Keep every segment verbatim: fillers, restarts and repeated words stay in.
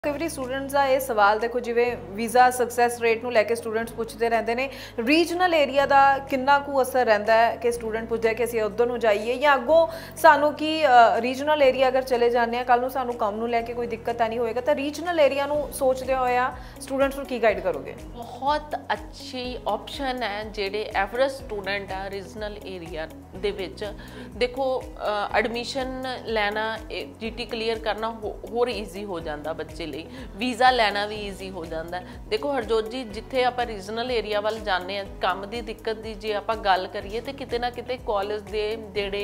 कई बार स्टूडेंट्स का यह सवाल देखो जिवें वीज़ा सक्सैस रेट नूं लैके स्टूडेंट्स पुछते रहते हैं रीजनल एरिया का कितना कु असर रहिंदा है कि स्टूडेंट पुछदा है कि असीं उधर नूं जाइए या अगों सानू कि रीजनल एरिया अगर चले जाने हैं कल नूं सानू काम नूं लैके कोई दिक्कत तो नहीं होएगा। तो रीजनल एरिया नूं सोचदे होया स्टूडेंट्स नूं की गाइड करोगे? बहुत अच्छी ऑप्शन है जेडे एवरेज स्टूडेंट आ रीजनल एरिया दे विच देखो एडमिशन लैना जीटी क्लीयर करना हो, होर ईजी हो जाता बच्चे लिए, वीज़ा लैना भी ईजी हो जाता है। देखो हरजोत जी जिथे आप रीजनल एरिया वाल जाने काम की दिक्कत की जे आप गल करिए तो किते ना किते कॉलेज के जेडे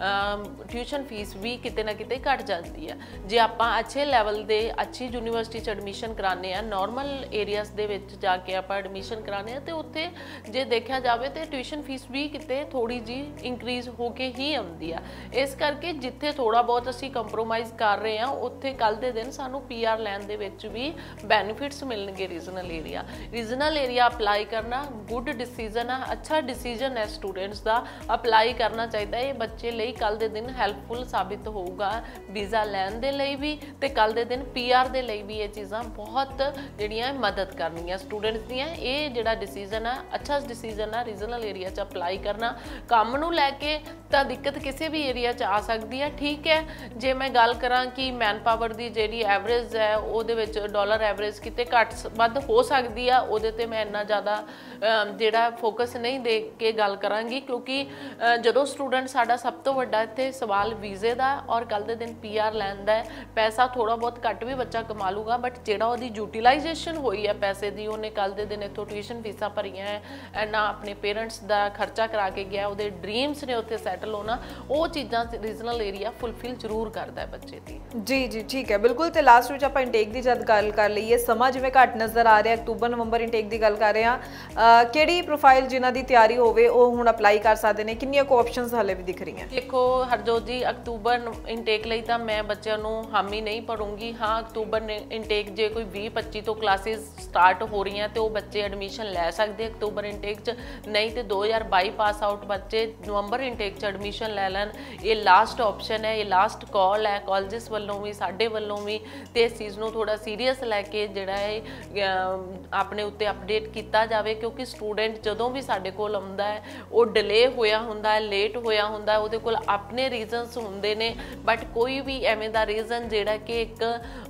ट्यूशन फीस भी किते ना किते घट जाती है। जे आप अच्छे लैवल के अच्छी यूनीवर्सिटी च एडमिशन कराने नॉर्मल एरियाज दे विच जाके आप एडमिशन कराने तो उत्थे जे देखा जाए तो ट्यूशन फीस भी किते थोड़ी जी इंक्रीज हो के ही आती है। इस करके जिथे थोड़ा बहुत असी कंप्रोमाइज़ कर रहे हैं उत्थे कल दे दिन सानू पी आर लैन दे विच भी बैनीफिट्स मिलणगे। Regional area regional area apply करना गुड डिसीजन है, अच्छा डिसीजन है स्टूडेंट्स का, अप्लाई करना चाहिए। ये बच्चे लिए कल दे दिन हैल्पफुल साबित होगा वीज़ा लैन दे लिए भी ते कल दे दिन पी आर दे लिए भी। ये चीज़ां बहुत जिहड़ियां मदद करनियां स्टूडेंट्स दियां। ये जिहड़ा डिसीजन है अच्छा डिसीजन है रीजनल एरिया च अप्लाई करना। काम नूं लैके तां दिक्कत किसी भी एरिया च आ सकती है, ठीक है। जे मैं गल करां कि मैन पावर की जिहड़ी एवरेज है ਉਹਦੇ ਵਿੱਚ डॉलर एवरेज किते घट ਵੱਧ हो सकती है, ਉਹਦੇ ਤੇ मैं इन्ना ज़्यादा ਜਿਹੜਾ फोकस नहीं दे के गल करांगी क्योंकि ਜਦੋਂ स्टूडेंट साडा सब तो ਵੱਡਾ ਇੱਥੇ सवाल वीज़े का और कल ਦੇ दिन पी आर लैन ਦਾ पैसा थोड़ा बहुत घट भी बच्चा कमा लूगा बट ਜਿਹੜਾ ਉਹਦੀ यूटिलाइजेशन हुई है पैसे की ਉਹਨੇ कल ਦੇ दिन ਇੱਥੋਂ ट्यूशन फीसा भरिया है ना अपने पेरेंट्स का खर्चा करा के गया, ਉਹਦੇ ड्रीम्स ने उत्थे सैटल होना, वो चीज़ां रीजनल एरिया फुलफिल जरूर करता है बच्चे की। जी जी ठीक है बिल्कुल। तो लास्ट में आप इंटेक की जब गल कर लीए समा जिवें घट नज़र आ रहा अक्तूबर नवंबर इंटेक की गल कर रहे हैं किहड़ी प्रोफाइल जिन्हां की तैयारी होवे वो हुण अप्लाई कर सकते हैं, कितनी को ऑप्शनस हाले भी दिख रही हैं? देखो हरजोत जी अक्तूबर इंटेक लई तां मैं बच्चों नूं हामी नहीं भरूंगी। हाँ अक्तूबर इंटेक जे कोई भी पच्ची तो क्लासिस स्टार्ट हो रही हैं तो वो बच्चे एडमिशन लै सकते अक्तूबर इंटेक च, नहीं तो दो हज़ार बाई पास आउट बच्चे नवंबर इंटेक च एडमिशन लै लैन। ये लास्ट ऑप्शन है, ये लास्ट कॉल है कॉलेजिस वालों भी साडे वालों भी। तो इस चीज़ को थोड़ा सीरीयस लैके जिहड़ा है अपने उत्ते अपडेट किया जाए क्योंकि स्टूडेंट जदों भी साडे कोल आउंदा है वो डिले होया हुंदा है, लेट होया हुंदा है, उहदे कोल अपने रीजनस हुंदे ने बट कोई भी एवें दा रीजन जिहड़ा कि एक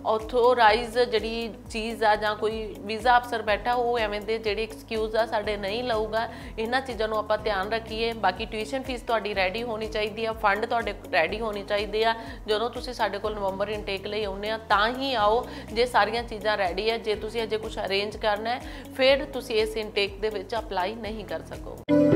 ऑथोराइज जिहड़ी चीज़ आ जां कोई वीज़ा अफसर बैठा वो एवें दे जिहड़े एक्सक्यूज़ आ साडे नहीं लऊगा। इन्हां चीज़ां नूं आपां ध्यान रखीए। बाकी ट्यूशन फीस तुहाडी रैडी होनी चाहिए है, फंड तुहाडे रैडी होनी चाहिए आ। जदों तुसीं साडे कोल नवंबर इंटेक लई आउंदे आ तां ही आओ जे सारियां चीज़ां रैडी है। जे तुसीं अजे कुछ अरेंज करना है फिर तुसीं इस इंटेक दे विच अप्लाई नहीं कर सकोगे।